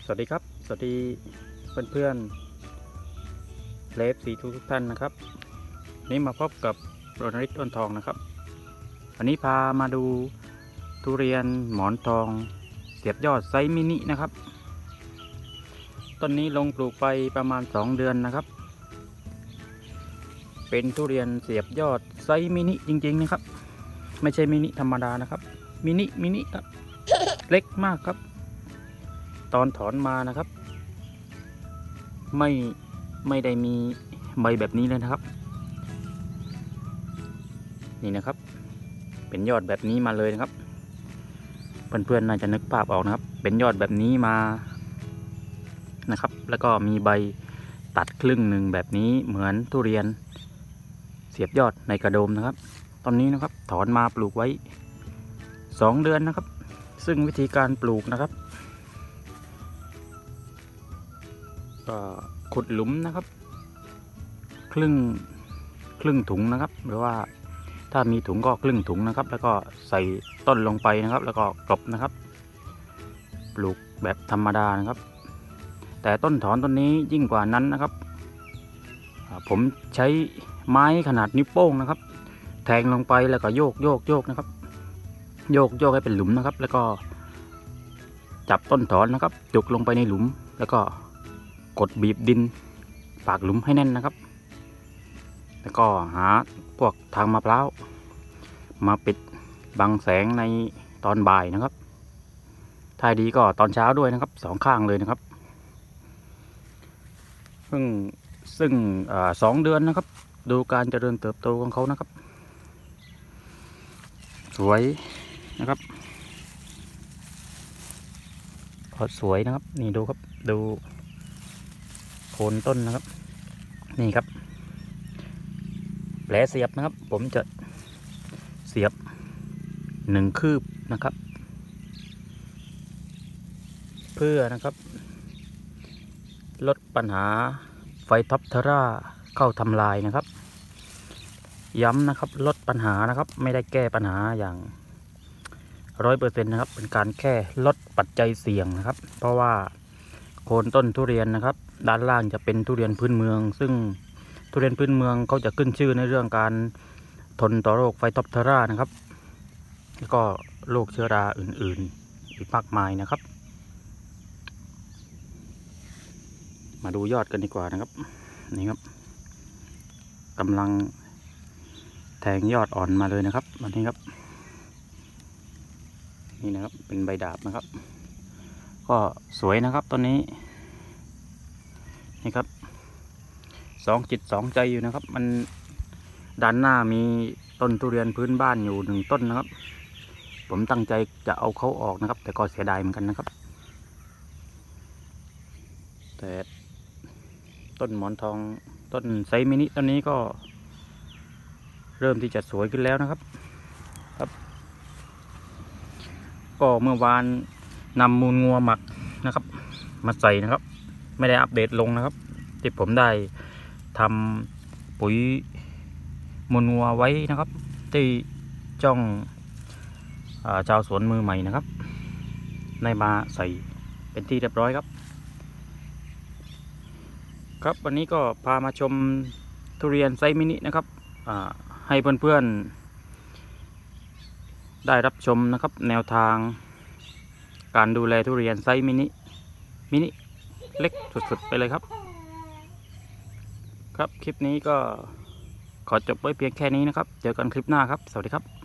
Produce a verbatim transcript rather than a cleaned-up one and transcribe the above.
สวัสดีครับสวัสดีเพื่อนเพื่อนเลฟสีทุกทุกท่านนะครับนี่มาพบกับโรนริตอ้นทองนะครับวันนี้พามาดูทุเรียนหมอนทองเสียบยอดไซส์มินินะครับต้นนี้ลงปลูกไปประมาณสองเดือนนะครับเป็นทุเรียนเสียบยอดไซส์มินิจริงๆนะครับไม่ใช่มินิธรรมดานะครับมินิมินิครับเล็กมากครับตอนถอนมานะครับไม่ไม่ได้มีใบแบบนี้เลยนะครับนี่นะครับเป็นยอดแบบนี้มาเลยนะครับเพื่อนๆน่าจะนึกภาพออกนะครับเป็นยอดแบบนี้มานะครับแล้วก็มีใบตัดครึ่งหนึ่งแบบนี้เหมือนทุเรียนเสียบยอดในกระโดมนะครับตอนนี้นะครับถอนมาปลูกไว้สองเดือนนะครับซึ่งวิธีการปลูกนะครับก็ขุดหลุมนะครับครึ่งครึ่งถุงนะครับหรือว่าถ้ามีถุงก็ครึ่งถุงนะครับแล้วก็ใส่ต้นลงไปนะครับแล้วก็กลบนะครับปลูกแบบธรรมดานะครับแต่ต้นถอนต้นนี้ยิ่งกว่านั้นนะครับผมใช้ไม้ขนาดนิ้วโป้งนะครับแทงลงไปแล้วก็โยกโยกโยกนะครับโยกโยกให้เป็นหลุมนะครับแล้วก็จับต้นถอนนะครับจุกลงไปในหลุมแล้วก็กดบีบดินปากหลุมให้แน่นนะครับแล้วก็หาพวกทางมะพร้าวมาปิดบังแสงในตอนบ่ายนะครับถ้าดีก็ตอนเช้าด้วยนะครับสองข้างเลยนะครับซึ่งซึ่งสองเดือนนะครับดูการเจริญเติบโตของเขานะครับสวยนะครับพอสวยนะครับนี่ดูครับดูโคนต้นนะครับนี่ครับแผลเสียบนะครับผมจะเสียบหนึ่งคืบนะครับเพื่อนะครับลดปัญหาไฟท็อปเทอร่าเข้าทำลายนะครับย้ำนะครับลดปัญหานะครับไม่ได้แก้ปัญหาอย่างร้อยเปอร์เซ็นต์นะครับเป็นการแค่ลดปัจจัยเสี่ยงนะครับเพราะว่าโคนต้นทุเรียนนะครับด้านล่างจะเป็นทุเรียนพื้นเมืองซึ่งทุเรียนพื้นเมืองเขาจะขึ้นชื่อในเรื่องการทนต่อโรคไฟท็อปเทอร่านะครับแล้วก็โรคเชื้อราอื่นๆอีกมากมายนะครับมาดูยอดกันดีกว่านะครับนี่ครับกำลังแทงยอดอ่อนมาเลยนะครับวันนี้ครับนี่นะครับเป็นใบดาบนะครับก็สวยนะครับต้นนี้นี่ครับสองจิตสองใจอยู่นะครับมันด้านหน้ามีต้นทุเรียนพื้นบ้านอยู่หนึ่งต้นนะครับผมตั้งใจจะเอาเขาออกนะครับแต่ก็เสียดายเหมือนกันนะครับแต่ต้นหมอนทองต้นไซมินิต้นนี้ก็เริ่มที่จะสวยขึ้นแล้วนะครับครับก็เมื่อวานนำมูลงัวหมักนะครับมาใส่นะครับไม่ได้อัปเดตลงนะครับที่ผมได้ทำปุ๋ยมูลงัวไว้นะครับที่จ้องชาวสวนมือใหม่นะครับได้มาใส่เป็นที่เรียบร้อยครับครับวันนี้ก็พามาชมทุเรียนไซมินินะครับให้เพื่อนๆได้รับชมนะครับแนวทางการดูแลทุเรียนไซมินิมินิเล็กสุดๆไปเลยครับครับคลิปนี้ก็ขอจบไว้เพียงแค่นี้นะครับเจอกันคลิปหน้าครับสวัสดีครับ